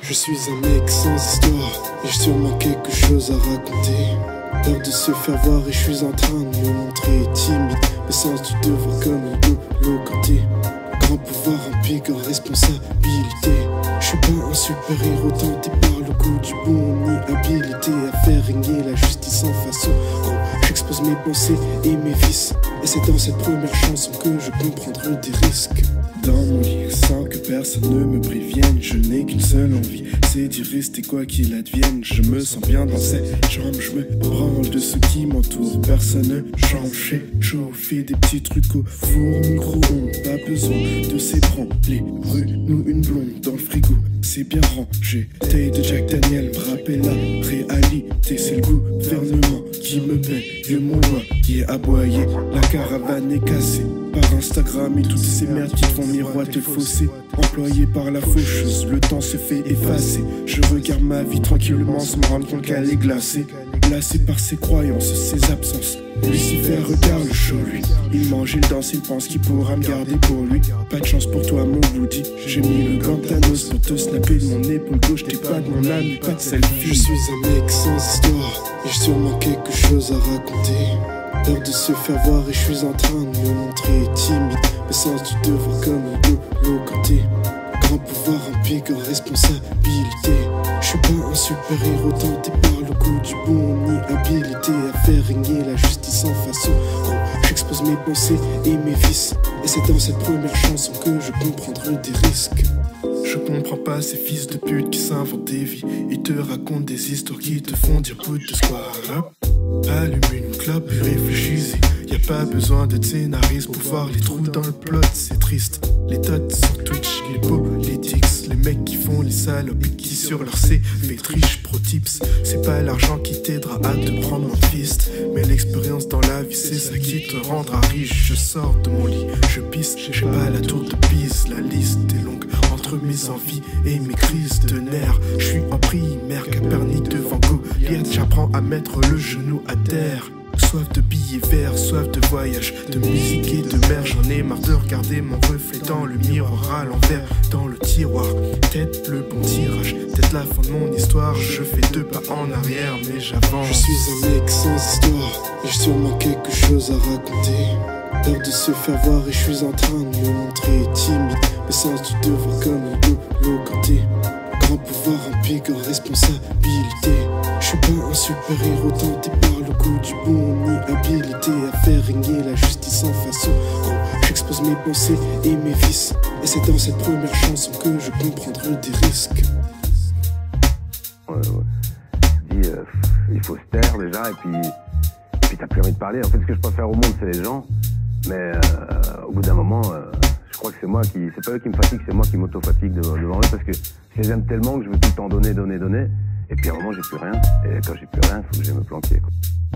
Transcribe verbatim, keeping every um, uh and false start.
Je suis un mec sans histoire, et j'ai sûrement quelque chose à raconter. Peur de se faire voir et je suis en train de me montrer timide, mais sens du devoir comme N'Golo Kanté. Grand pouvoir implique grande responsabilité. Je suis pas un super héros tenté par le goût du bon, ni habilité à faire régner la justice en façon. Gros, j'expose mes pensées et mes vices, et c'est dans cette première chanson que je comprendrai des risques. Dans mon lit, sans que personne ne me prévienne, je n'ai qu'une seule envie, c'est d'y rester quoi qu'il advienne. Je me sens bien dans cette chambre, je me branle de ceux qui m'entourent. Personne ne change, j'ai chauffé des petits trucs au four. Micro-ondes, pas besoin de s'ébranler. Brûle-nous une blonde dans le frigo, c'est bien rangé. Taille de Jack Daniel, me rappelle la réalité. C'est le gouvernement qui me paye, vieux mon loyer aboyé. La caravane est cassée par Instagram et toutes ces merdes qui font miroiter le fossé. Employé par la faucheuse, le temps se fait effacer. Je regarde ma vie tranquillement sans me rendre compte qu'elle est glacée. Lassé par ses croyances, ses absences. Lucifer regarde le show, lui. Il mange, il danse, il pense qu'il pourra me garder pour lui. Pas de chance pour toi, mon Woody. J'ai mis le gant Thanos pour te snapper de mon épaule gauche. T'es pas de mon ami, pas de selfie. Je suis un mec sans histoire, et j'ai sûrement quelque chose à raconter. Peur de se faire voir et je suis en train de me montrer timide, mais sens du devoir comme N'Golo Kanté. Grand pouvoir implique grande responsabilité. Je suis pas un super héros tenté par le goût du bon, ni habilité à faire régner la justice en façon. Gros, j'expose mes pensées et mes vices, et c'est dans cette première chanson que je comprendrai des risques. Je comprends pas ces fils de pute qui s'inventent des vies. Ils te racontent des histoires qui te font dire bout de square. Allume une clope et réfléchis-y. Y'a pas besoin d'être scénariste pour voir les trous dans le plot, c'est triste. Les tots sur Twitch, les politics, les mecs qui font les salopes et qui sur leur C V trichent pro tips. C'est pas l'argent qui t'aidera à te prendre en fist, mais l'expérience dans la vie c'est ça qui te rendra riche. Je sors de mon lit, je pisse, j'ai pas la tour de Pise. La liste est longue entre mes envies et mes crises de nerfs. Je suis en primaire, Capernic devant Goliath. J'apprends à mettre le genou à terre. Soif de billets verts, soif de voyage, de musique et de mer. J'en ai marre de regarder mon reflet dans le miroir à l'envers, dans le tiroir. Peut-être le bon tirage, peut-être la fin de mon histoire. Je fais deux pas en arrière mais j'avance. Je suis un mec sans histoire, et j'ai sûrement quelque chose à raconter. Peur de se faire voir et je suis en train de me montrer timide, mais sens du devoir comme N'Golo Kanté. Grand pouvoir implique grande responsabilité. Je suis pas un super héros tenté par le goût du bon, ni habilité à faire régner la justice en façon. Gros, j'expose mes pensées et mes vices, et c'est dans cette première chanson que je comprendrai des risques. Ouais, ouais. Je dis, euh, il faut se taire déjà, et puis, et puis t'as plus envie de parler. En fait, ce que je préfère au monde, c'est les gens, mais euh, au bout d'un moment, euh, je crois que c'est moi qui, c'est pas eux qui me fatiguent, c'est moi qui m'auto-fatigue devant, devant eux, parce que je les aime tellement que je veux tout le temps donner, donner, donner. Et puis à un moment, j'ai plus rien. Et quand j'ai plus rien, il faut que je me planquer, quoi.